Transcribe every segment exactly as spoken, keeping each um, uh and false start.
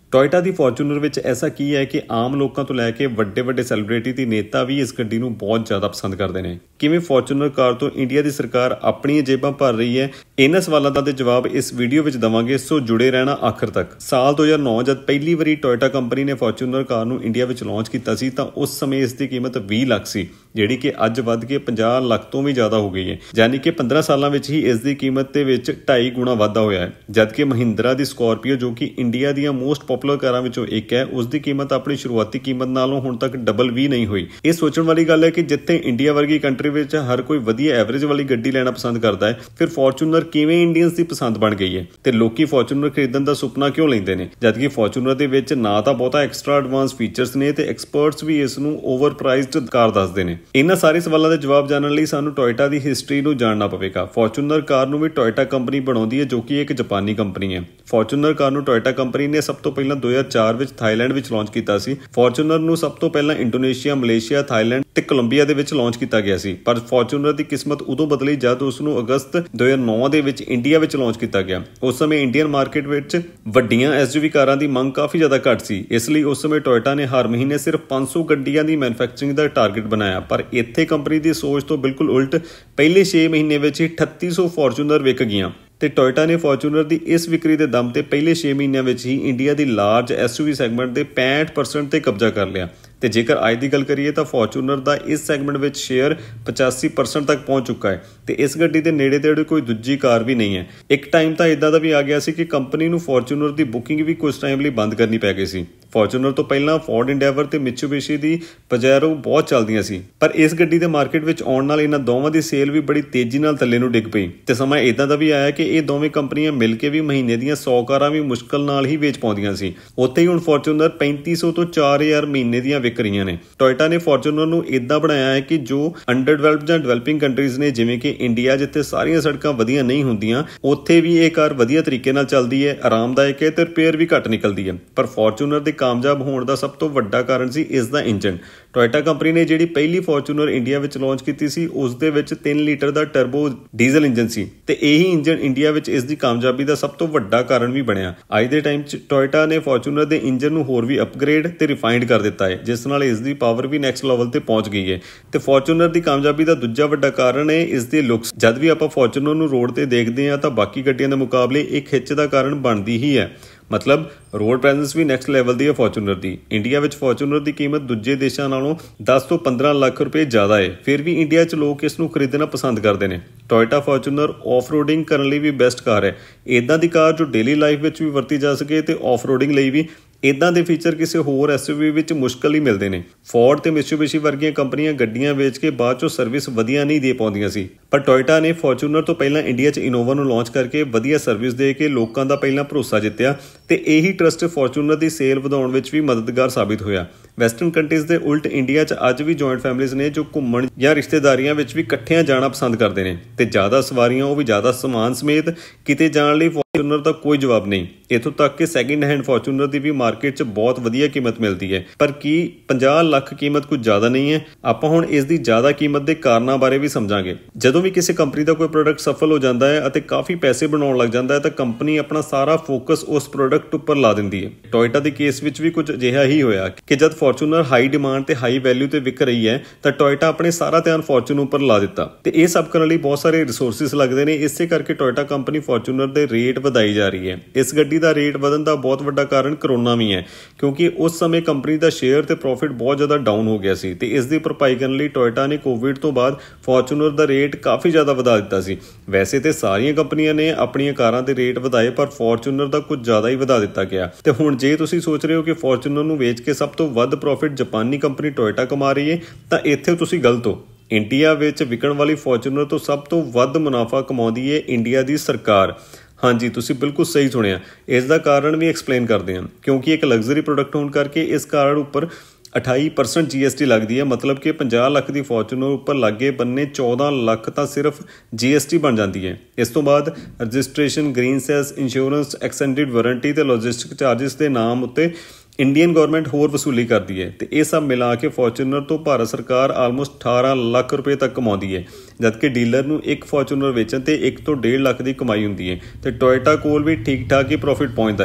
Toyota ਦੀ Fortuner ਵਿੱਚ ਐਸਾ ਕੀ ਹੈ ਕਿ ਆਮ ਲੋਕਾਂ ਤੋਂ ਲੈ ਕੇ ਵੱਡੇ ਵੱਡੇ ਸੈਲੀਬ੍ਰਿਟੀ ਤੇ ਨੇਤਾ ਵੀ ਇਸ ਗੱਡੀ ਨੂੰ ਬਹੁਤ ਜ਼ਿਆਦਾ ਪਸੰਦ ਕਰਦੇ ਨੇ। ਕਿਵੇਂ ਫੋਰਚੂਨਰ ਕਾਰ ਤੋਂ ਇੰਡੀਆ ਦੀ ਸਰਕਾਰ ਆਪਣੀਆਂ ਜੇਬਾਂ ਭਰ ਰਹੀ ਹੈ, ਇਹਨਾਂ ਸਵਾਲਾਂ ਦਾ ਦੇ ਜਵਾਬ ਇਸ ਵੀਡੀਓ ਵਿੱਚ ਦੇਵਾਂਗੇ, ਸੋ ਜੁੜੇ ਰਹਿਣਾ ਆਖਰ ਤੱਕ। ਸਾਲ ਦੋ ਹਜ਼ਾਰ ਨੌ ਜਦ ਪਹਿਲੀ ਵਾਰੀ ਟੋਇਟਾ ਕੰਪਨੀ ਨੇ ਫੋਰਚੂਨਰ ਕਾਰ ਨੂੰ ਇੰਡੀਆ ਵਿੱਚ ਲਾਂਚ ਕੀਤਾ ਸੀ ਤਾਂ ਉਸ ਸਮੇਂ ਇਸ ਦੀ ਕੀਮਤ ਵੀਹ ਲੱਖ ਸੀ, ਜਿਹੜੀ ਕਿ ਅੱਜ ਵੱਧ ਕੇ ਪੰਜਾਹ ਲੱਖ ਤੋਂ ਵੀ ਜ਼ਿਆਦਾ ਹੋ ਗਈ ਹੈ। ਯਾਨੀ ਕਿ ਪੰਦਰਾਂ ਸਾਲਾਂ ਵਿੱਚ ਹੀ ਇਸ ਦੀ ਕੀਮਤ ਦੇ ਵਿੱਚ ਢਾਈ ਗੁਣਾ ਵਾਧਾ ਹੋਇਆ ਹੈ। ਜਦਕਿ ਮਹਿੰਦਰਾ ਦੀ ਸਕੋਰਪੀਓ, ਜੋ ਕਿ ਇੰਡੀਆ ਦੀਆਂ ਮੋਸਟ ਪੋਪੂਲਰ ਕਾਰਾਂ ਵਿੱਚੋਂ ਇੱਕ ਹੈ, ਉਸ ਦੀ ਕੀਮਤ ਆਪਣੀ ਸ਼ੁਰੂਆਤੀ ਕੀਮਤ ਨਾਲੋਂ ਹੁਣ ਤੱਕ ਡਬਲ ਵੀ ਨਹੀਂ ਹੋਈ। ਇਹ ਸੋਚਣ ਵਾਲੀ ਗੱਲ ਹੈ ਕਿ ਜਿੱਥੇ ਇੰਡੀਆ ਵਰਗੀ ਕੰਟਰੀ ਵਿੱਚ ਹਰ ਕੋਈ ਵਧੀਆ ਐਵਰੇਜ ਵਾਲੀ ਗੱਡੀ ਲੈਣਾ ਪਸੰਦ ਕਰਦਾ ਹੈ, ਫਿਰ ਫੋਰਚੂਨਰ ਕਿਵੇਂ ਇੰਡੀਅਨਸ ਦੀ ਪਸੰਦ ਬਣ ਗਈ ਹੈ ਤੇ ਲੋਕੀ ਫੋਰਚੂਨਰ ਖਰੀਦਣ ਦਾ ਸੁਪਨਾ ਕਿਉਂ ਲੈਂਦੇ ਨੇ, ਜਦਕਿ ਫੋਰਚੂਨਰ ਦੇ ਵਿੱਚ ਨਾ ਤਾਂ ਬਹੁਤਾ ਐਕਸਟਰਾ ਐਡਵਾਂਸ ਫੀਚਰਸ ਨੇ ਤੇ ਐਕਸਪਰਟਸ ਵੀ ਇਸ ਨੂੰ ਓਵਰ ਪ੍ਰਾਈਸਡ ਕਾਰ ਦੱਸਦੇ ਨੇ। ਇਹਨਾਂ ਸਾਰੇ ਸਵਾਲਾਂ ਦੇ ਜਵਾਬ ਜਾਣਨ ਲਈ ਸਾਨੂੰ ਟੋਇਟਾ ਦੀ ਹਿਸਟਰੀ ਨੂੰ ਜਾਣਨਾ ਪਵੇਗਾ। ਫੋਰਚੂਨਰ ਕਾਰ ਨੂੰ ਵੀ ਟੋਇਟਾ ਕੰਪਨੀ ਬਣਾਉਂਦੀ ਹੈ, ਜੋ ਕਿ ਇੱਕ ਜਾਪਾਨੀ ਕੰਪਨੀ ਹੈ। ਫੋਰਚੂਨਰ ਕਾਰ ਨੂੰ ਟੋਇਟਾ ਕੰਪਨੀ ਨੇ ਸਭ ਤੋਂ ਪਹਿਲਾਂ ਦੋ ਹਜ਼ਾਰ ਚਾਰ ਵਿੱਚ ਥਾਈਲੈਂਡ ਵਿੱਚ ਲਾਂਚ ਕੀਤਾ ਸੀ। ਫੋਰਚੂਨਰ ਨੂੰ ਸਭ ਤੋਂ ਪਹਿਲਾਂ ਇੰਡੋਨੇਸ਼ੀਆ, ਮਲੇਸ਼ੀਆ, ਥਾਈਲੈਂਡ ਤੇ ਕੋਲੰਬੀਆ ਦੇ ਵਿੱਚ ਲਾਂਚ ਕੀਤਾ ਗਿਆ ਸੀ, ਪਰ ਫੋਰਚੂਨਰ ਦੀ ਕਿਸਮਤ ਉਦੋਂ ਬਦਲੀ ਜਦ ਉਸ ਨੂੰ ਅਗਸਤ ਦੋ ਹਜ਼ਾਰ ਨੌ ਦੇ ਵਿੱਚ ਇੰਡੀਆ ਵਿੱਚ ਲਾਂਚ ਕੀਤਾ ਗਿਆ। ਉਸ ਸਮੇਂ ਇੰਡੀਅਨ ਮਾਰਕੀਟ ਵਿੱਚ ਵੱਡੀਆਂ ਐਸਯੂਵੀ ਕਾਰਾਂ ਦੀ ਮੰਗ ਕਾਫੀ ਜ਼ਿਆਦਾ ਘੱਟ ਸੀ, ਇਸ ਲਈ ਉਸ ਸਮੇਂ ਟੋਇਟਾ ਨੇ ਹਰ ਮਹੀਨੇ ਸਿਰਫ ਪੰਜ ਸੌ ਗੱਡੀਆਂ ਦੀ ਮੈਨੂਫੈਕਚਰਿੰਗ ਦਾ ਟਾਰਗੇਟ ਬਣਾਇਆ। ਪਰ ਇੱਥੇ ਕੰਪਨੀ ਦੀ ਸੋਚ ਤੋਂ ਬਿਲਕੁਲ ਉਲਟ ਪਹਿਲੇ ਛੇ ਮਹੀਨੇ ਵਿੱਚ ਹੀ ਅਠੱਤੀ ਸੌ ਫੋਰਚੂਨਰ ਵਿਕ ਗਈਆਂ ਤੇ ਟੋਇਟਾ ਨੇ ਫੋਰਚੂਨਰ ਦੀ ਇਸ ਵਿਕਰੀ ਦੇ ਦਮ ਤੇ ਪਹਿਲੇ ਛੇ ਮਹੀਨਿਆਂ ਵਿੱਚ ਹੀ ਇੰਡੀਆ ਦੀ ਲਾਰਜ ਐਸਯੂਵੀ ਸੈਗਮੈਂਟ ਦੇ ਪੈਂਹਠ ਪਰਸੈਂਟ ਤੇ ਕਬਜ਼ਾ ਕਰ ਲਿਆ। ਤੇ ਜੇਕਰ ਅੱਜ ਦੀ ਗੱਲ ਕਰੀਏ ਤਾਂ ਫੋਰਚੂਨਰ ਦਾ ਇਸ ਸੈਗਮੈਂਟ ਵਿੱਚ ਸ਼ੇਅਰ ਪਚਾਸੀ ਪਰਸੈਂਟ ਤੱਕ ਪਹੁੰਚ ਚੁੱਕਾ ਹੈ ਤੇ ਇਸ ਗੱਡੀ ਦੇ ਨੇੜੇ ਤੇੜੇ ਕੋਈ ਦੂਜੀ ਕਾਰ ਵੀ ਨਹੀਂ ਹੈ। ਇੱਕ ਟਾਈਮ ਤਾਂ ਇਦਾਂ ਦਾ ਵੀ ਆ ਗਿਆ ਸੀ ਕਿ ਕੰਪਨੀ ਨੂੰ ਫੋਰਚੂਨਰ ਦੀ ਬੁਕਿੰਗ ਵੀ ਕੁਝ ਟਾਈਮ ਲਈ ਬੰਦ ਕਰਨੀ ਪੈ ਗਈ ਸੀ। ਫੋਰਚੂਨਰ ਤੋਂ ਪਹਿਲਾਂ ਫੋਰਡ ਇੰਡੈਵਰ ਤੇ ਮਿਤਸੂਬਿਸ਼ੀ ਦੀ ਪਜੈਰੋ ਬਹੁਤ ਚੱਲਦੀਆਂ ਸੀ, ਪਰ ਇਸ ਗੱਡੀ ਦੇ ਮਾਰਕੀਟ ਵਿੱਚ ਆਉਣ ਨਾਲ ਇਹਨਾਂ ਦੋਵਾਂ ਦੀ ਸੇਲ ਵੀ ਬੜੀ ਤੇਜ਼ੀ ਨਾਲ ਥੱਲੇ ਨੂੰ ਡਿੱਗ ਪਈ ਤੇ ਸਮਾਂ ਇਦਾਂ ਦਾ ਵੀ ਆਇਆ ਕਿ ਇਹ ਦੋਵੇਂ ਕੰਪਨੀਆਂ ਮਿਲ ਕੇ ਵੀ ਮਹੀਨੇ ਦੀਆਂ ਸੌ ਕਾਰਾਂ ਵੀ ਮੁਸ਼ਕਲ ਨਾਲ ਹੀ ਵੇਚ ਪਾਉਂਦੀਆਂ ਸੀ। ਉੱਥੇ ਹੀ ਹੁਣ ਫੋਰਚੂਨਰ ਪੈਂਤੀ ਸੌ ਤੋਂ ਚਾਰ ਹਜ਼ਾਰ ਮਹੀਨੇ ਦੀਆਂ ਵਿਕ ਰਹੀਆਂ ਨੇ। ਟੋਇਟਾ ਨੇ ਫੋਰਚੂਨਰ ਨੂੰ ਇਦਾਂ ਬਣਾਇਆ ਹੈ ਕਿ ਜੋ ਅੰਡਰ ਡਿਵੈਲਪਡ ਜਾਂ ਡਿਵੈਲਪਿੰਗ ਕੰਟਰੀਜ਼ ਨੇ, ਜਿਵੇਂ ਕਿ ਇੰਡੀਆ, ਜਿੱਥੇ ਸਾਰੀਆਂ ਸੜਕਾਂ ਵਧੀਆ ਨਹੀਂ ਹੁੰਦੀਆਂ, ਉੱਥੇ ਵੀ ਇਹ ਕਾਰ ਵਧੀਆ ਤਰੀਕੇ ਨਾਲ ਚੱਲਦੀ ਹੈ, ਆਰਾਮਦਾਇਕ ਹੈ ਤੇ ਰਿਪੇਅਰ ਵੀ ਘੱਟ ਨਿਕਲਦੀ ਹੈ। ਪਰ ਫੋਰਚੂਨਰ ਦੇ ਕਾਮਯਾਬ ਹੋਣ ਦਾ ਸਭ ਤੋਂ ਵੱਡਾ ਕਾਰਨ ਸੀ ਇਸ ਦਾ ਇੰਜਨ। ਟੋਇਟਾ ਕੰਪਨੀ ਨੇ ਜਿਹੜੀ ਪਹਿਲੀ ਫੋਰਚੂਨਰ ਇੰਡੀਆ ਵਿੱਚ ਲਾਂਚ ਕੀਤੀ ਸੀ, ਉਸ ਦੇ ਵਿੱਚ ਤਿੰਨ ਲੀਟਰ ਦਾ ਟਰਬੋ ਡੀਜ਼ਲ ਇੰਜਨ ਸੀ ਤੇ ਇਹੀ ਇੰਜਨ ਇੰਡੀਆ ਵਿੱਚ ਇਸ ਦੀ ਕਾਮਯਾਬੀ ਦਾ ਸਭ ਤੋਂ ਵੱਡਾ ਕਾਰਨ ਵੀ ਬਣਿਆ। ਅੱਜ ਦੇ ਟਾਈਮ 'ਚ ਟੋਇਟਾ ਨੇ ਫੋਰਚੂਨਰ ਦੇ ਇੰਜਨ ਨੂੰ ਹੋਰ ਵੀ ਅਪਗ੍ਰੇਡ ਤੇ ਰਿਫਾਈਨਡ ਕਰ ਦਿੱਤਾ ਹੈ, ਜਿਸ ਨਾਲ ਇਸ ਦੀ ਪਾਵਰ ਵੀ ਨੈਕਸਟ ਲੈਵਲ ਤੇ ਪਹੁੰਚ ਗਈ ਹੈ। ਤੇ ਫੋਰਚੂਨਰ ਦੀ ਕਾਮਯਾਬੀ ਦਾ ਦੂਜਾ ਵੱਡਾ ਕਾਰਨ ਹੈ ਇਸ ਦੇ ਲੁੱਕਸ। ਜਦ ਵੀ ਆਪਾਂ ਫੋਰਚੂਨਰ ਨੂੰ ਰੋਡ ਤੇ ਦੇਖਦੇ ਹਾਂ ਤਾਂ ਬਾਕੀ ਗੱਡੀਆਂ ਦੇ ਮੁਕਾਬਲੇ ਇੱਕ ਖਿੱਚ ਦਾ ਕਾਰਨ ਬਣਦੀ ਹੀ ਹੈ, ਮਤਲਬ ਰੋਡ ਪ੍ਰੈਜ਼ੈਂਸ ਵੀ ਨੈਕਸਟ ਲੈਵਲ ਦੀ ਹੈ ਫੋਰਚੂਨਰ ਦੀ। ਇੰਡੀਆ ਵਿੱਚ ਫੋਰਚੂਨਰ ਦੀ ਕੀਮਤ ਦੂਜੇ ਦੇਸ਼ਾਂ ਨਾਲੋਂ ਦਸ ਤੋਂ ਪੰਦਰਾਂ ਲੱਖ ਰੁਪਏ ਜ਼ਿਆਦਾ ਹੈ, ਫਿਰ ਵੀ ਇੰਡੀਆ 'ਚ ਲੋਕ ਇਸ ਨੂੰ ਖਰੀਦਣਾ ਪਸੰਦ ਕਰਦੇ ਨੇ। ਟੋਇਟਾ ਫੋਰਚੂਨਰ ਆਫ ਰੋਡਿੰਗ ਕਰਨ ਲਈ ਵੀ ਬੈਸਟ ਕਾਰ ਹੈ, ਇੱਦਾਂ ਦੀ ਕਾਰ ਜੋ ਡੇਲੀ ਲਾਈਫ ਵਿੱਚ ਵੀ ਵਰਤੀ ਜਾ ਸਕੇ ਤੇ ਆਫ ਰੋਡਿੰਗ ਲਈ ਵੀ। ਇੱਦਾਂ ਦੇ ਫੀਚਰ ਕਿਸੇ ਹੋਰ ਐਸਯੂਵੀ ਵਿੱਚ ਮੁਸ਼ਕਲ ਹੀ ਮਿਲਦੇ ਨੇ। ਫੋਰਡ ਤੇ ਮਿਤਸੂਬਿਸ਼ੀ ਵਰਗੀਆਂ ਕੰਪਨੀਆਂ ਗੱਡੀਆਂ ਵੇਚ ਕੇ ਬਾਅਦ ਚੋਂ ਸਰਵਿਸ ਵਧੀਆ ਨਹੀਂ ਦੇ ਪਾਉਂਦੀਆਂ ਸੀ, ਪਰ ਟੋਇਟਾ ਨੇ ਫੋਰਚੂਨਰ ਤੋਂ ਪਹਿਲਾਂ ਇੰਡੀਆ 'ਚ ਇਨੋਵਾ ਨੂੰ ਲਾਂਚ ਕਰਕੇ ਵਧੀਆ ਸਰਵਿਸ ਦੇ ਕੇ ਲੋਕਾਂ ਦਾ ਪਹਿਲਾਂ ਭਰੋਸਾ ਜਿੱਤਿਆ ਤੇ ਇਹੀ ਟਰਸਟ ਫੋਰਚੂਨਰ ਦੀ ਸੇਲ ਵਧਾਉਣ ਵਿੱਚ ਵੀ ਮਦਦਗਾਰ ਸਾਬਿਤ ਹੋਇਆ। ਵੈਸਟਰਨ ਕੰਟਰੀਜ਼ ਦੇ ਉਲਟ ਇੰਡੀਆ 'ਚ ਅੱਜ ਵੀ ਜੁਆਇੰਟ ਫੈਮਿਲੀਜ਼ ਨੇ ਜੋ ਘੁੰਮਣ ਜਾਂ ਰਿਸ਼ਤੇਦਾਰੀਆਂ ਵਿੱਚ ਵੀ ਇਕੱਠਿਆਂ ਜਾਣਾ ਪਸੰਦ ਕਰਦੇ ਨੇ ਤੇ ਜ਼ਿਆਦਾ ਸਵਾਰੀਆਂ, ਉਹ ਵੀ ਜ਼ਿਆਦਾ ਸਮਾਨ ਸਮੇਤ ਕਿਤੇ ਜਾਣ ਲਈ ਫੋਰਚੂਨਰ ਦਾ ਕੋਈ ਜਵਾਬ ਨਹੀਂ। ਇੱਥੋਂ ਤੱਕ ਕਿ ਸੈਕਿੰਡ ਹੈਂਡ ਫੋਰਚੂਨਰ ਦੀ ਵੀ ਮਾਰਕੀਟ 'ਚ ਬਹੁਤ ਵਧੀਆ ਕੀਮਤ ਮਿਲਦੀ ਹੈ। ਪਰ ਕੀ ਪੰਜਾਹ ਲੱਖ ਕੀਮਤ ਕੁਝ ਜ਼ਿਆਦਾ ਨਹੀਂ ਹੈ? ਆਪਾਂ ਹੁਣ ਇਸ ਦੀ ਜ਼ਿਆਦਾ ਕੀਮਤ ਦੇ ਕਾਰਨਾਂ ਬਾਰੇ ਵੀ ਸਮਝਾਂਗੇ। ਜਦੋਂ ਵੀ ਕਿਸੇ ਕੰਪਨੀ ਦਾ ਕੋਈ ਪ੍ਰੋਡਕਟ ਸਫਲ ਹੋ ਜਾਂਦਾ ਹੈ ਅਤੇ ਕਾਫੀ ਪੈਸੇ ਬਣਾਉਣ ਲੱਗ ਜਾਂਦਾ ਹੈ ਤਾਂ ਕੰਪਨੀ ਆਪਣਾ ਸਾਰਾ ਫੋਕਸ ਉਸ ਪ੍ਰੋਡਕਟ ਉੱਪਰ ਲਾ ਦਿੰਦੀ ਹੈ। ਟੋਇਟਾ ਦੇ ਕੇਸ ਵਿੱਚ ਵੀ ਕੁਝ ਅਜਿਹਾ ਹੀ ਹੋਇਆ ਕਿ ਜਦ ਫੋਰਚੂਨਰ ਹਾਈ ਡਿਮਾਂਡ ਤੇ ਹਾਈ ਵੈਲਿਊ ਤੇ ਵਿਕ ਰਹੀ ਹੈ ਤਾਂ ਟੋਇਟਾ ਆਪਣੇ ਸਾਰਾ ਧਿਆਨ ਫੋਰਚੂਨਰ ਉੱਪਰ ਲਾ ਦਿੱਤਾ ਤੇ ਇਹ ਸਭ ਕਰਨ ਲਈ ਬਹੁਤ ਸਾਰੇ ਰਿਸੋਰਸਿਸ ਲੱਗਦੇ ਨੇ। ਇਸੇ ਕਰਕੇ ਟੋਇਟਾ ਕੰਪਨੀ ਫੋਰਚੂਨਰ ਦੇ ਰੇਟ ਵਧਾਈ ਜਾ ਰਹੀ ਹੈ। ਇਸ ਗੱਡੀ ਦਾ ਰੇਟ ਵਧਣ ਦਾ ਬਹੁਤ ਵੱਡਾ ਕਾਰਨ ਕਰੋਨਾ ਵੀ ਹੈ, ਕਿਉਂਕਿ ਉਸ ਸਮੇਂ ਕੰਪਨੀ ਦਾ ਸ਼ੇਅਰ ਤੇ ਪ੍ਰੋਫਿਟ ਬਹੁਤ ਜ਼ਿਆਦਾ ਡਾਊਨ ਹੋ ਗਿਆ ਸੀ ਤੇ ਇਸ ਦੀ ਭਰਪਾਈ ਕਰਨ ਲਈ ਟੋਇਟਾ ਨੇ ਕੋਵਿਡ ਤੋਂ ਬਾਅਦ ਫੋਰਚੂਨਰ ਦਾ ਰੇਟ ਕਾਫੀ ਜ਼ਿਆਦਾ ਵਧਾ ਦਿੱਤਾ ਸੀ। ਵੈਸੇ ਤੇ ਸਾਰੀਆਂ ਕੰਪਨੀਆਂ ਨੇ ਆਪਣੀਆਂ ਕਾਰਾਂ ਦੇ ਰੇਟ ਵਧਾਏ, ਪਰ ਫੋਰਚੂਨਰ ਦਾ ਕੁਝ ਜ਼ਿਆਦਾ ਹੀ ਵਧਾ ਦਿੱਤਾ ਗਿਆ। ਤੇ ਹੁਣ ਜੇ ਤੁਸੀਂ ਸੋਚ ਰਹੇ ਹੋ ਕਿ ਫੋਰਚੂਨਰ ਨੂੰ ਵੇਚ ਕੇ ਸਭ ਤੋਂ ਵੱਧ ਪ੍ਰੋਫਿਟ ਜਾਪਾਨੀ ਕੰਪਨੀ ਟੋਇਟਾ ਕਮਾ ਰਹੀ ਹੈ ਤਾਂ ਇੱਥੇ ਤੁਸੀਂ ਗਲਤ ਹੋ। ਇੰਡੀਆ ਵਿੱਚ ਵਿਕਣ ਵਾਲੀ ਫੋਰਚੂਨਰ ਤੋਂ ਸਭ ਤੋਂ ਵੱਧ ਮੁਨਾਫਾ ਕਮਾਉਂਦੀ ਹੈ ਇੰਡੀਆ ਦੀ ਸਰਕਾਰ। ਹਾਂਜੀ, ਤੁਸੀਂ ਬਿਲਕੁਲ ਸਹੀ ਸੁਣਿਆ। ਇਸ ਦਾ ਕਾਰਨ ਵੀ ਐਕਸਪਲੇਨ ਕਰਦੇ ਹਾਂ, ਕਿਉਂਕਿ ਇੱਕ ਲਗਜ਼ਰੀ ਪ੍ਰੋਡਕਟ ਹੋਣ ਕਰਕੇ ਇਸ ਕਾਰ ਉੱਪਰ ਅਠਾਈ ਪਰਸੈਂਟ ਜੀ ਐਸ ਟੀ ਲੱਗਦੀ ਹੈ, ਮਤਲਬ ਕਿ ਪੰਜਾਹ ਲੱਖ ਦੀ ਫੋਰਚੂਨਰ ਉੱਪਰ ਲਾਗੇ ਬੰਨੇ ਚੌਦਾਂ ਲੱਖ ਤਾਂ ਸਿਰਫ ਜੀ ਐਸ ਟੀ ਬਣ ਜਾਂਦੀ ਹੈ। ਇਸ ਤੋਂ ਬਾਅਦ registration, green cess, insurance, extended warranty ਤੇ ਲੌਜਿਸਟਿਕ ਚਾਰਜਿਸ ਦੇ ਨਾਮ ਉੱਤੇ ਇੰਡੀਅਨ ਗੌਰਮੈਂਟ ਹੋਰ ਵਸੂਲੀ ਕਰਦੀ ਹੈ ਤੇ ਇਹ ਸਭ ਮਿਲਾ ਕੇ ਫੋਰਚੂਨਰ ਤੋਂ ਭਾਰਤ ਸਰਕਾਰ ਆਲਮੋਸਟ ਅਠਾਰਾਂ ਲੱਖ ਰੁਪਏ ਤੱਕ ਕਮਾਉਂਦੀ ਹੈ, ਜਦਕਿ ਡੀਲਰ ਨੂੰ ਇੱਕ ਫੋਰਚੂਨਰ ਵੇਚਣ ਤੇ ਇੱਕ ਤੋਂ ਡੇਢ ਲੱਖ ਦੀ ਕਮਾਈ ਹੁੰਦੀ ਹੈ ਤੇ ਟੋਇਟਾ ਕੋਲ ਵੀ ਠੀਕ ਠਾਕ ਹੀ ਪ੍ਰੋਫਿਟ ਪਹੁੰਚਦਾ ਹੈ।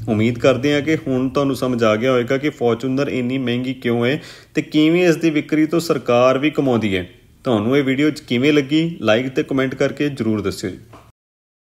ਉਮੀਦ ਕਰਦੇ ਹਾਂ ਕਿ ਹੁਣ ਤੁਹਾਨੂੰ ਸਮਝ ਆ ਗਿਆ ਹੋਵੇਗਾ ਕਿ ਫੋਰਚੂਨਰ ਇੰਨੀ ਮਹਿੰਗੀ ਕਿਉਂ ਹੈ ਤੇ ਕਿਵੇਂ ਇਸ ਦੀ ਵਿਕਰੀ ਤੋਂ ਸਰਕਾਰ ਵੀ ਕਮਾਉਂਦੀ ਹੈ। ਤੁਹਾਨੂੰ ਇਹ ਵੀਡੀਓ ਕਿਵੇਂ ਲੱਗੀ ਲਾਈਕ ਤੇ ਕਮੈਂਟ ਕਰਕੇ ਜ਼ਰੂਰ ਦੱਸਿਓ ਜੀ।